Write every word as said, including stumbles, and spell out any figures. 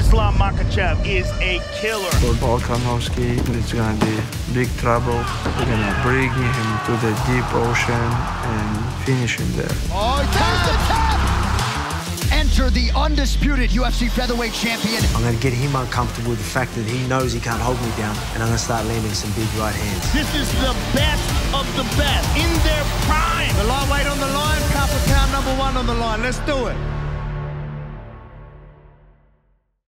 Islam Makhachev is a killer. For Volkanovski, it's gonna be big trouble. We're gonna bring him to the deep ocean and finish him there. Oh, there's the tap! Enter the undisputed U F C featherweight champion. I'm gonna get him uncomfortable with the fact that he knows he can't hold me down, and I'm gonna start landing some big right hands. This is the best of the best in their prime. The lightweight on the line, carpet pound number one on the line. Let's do it.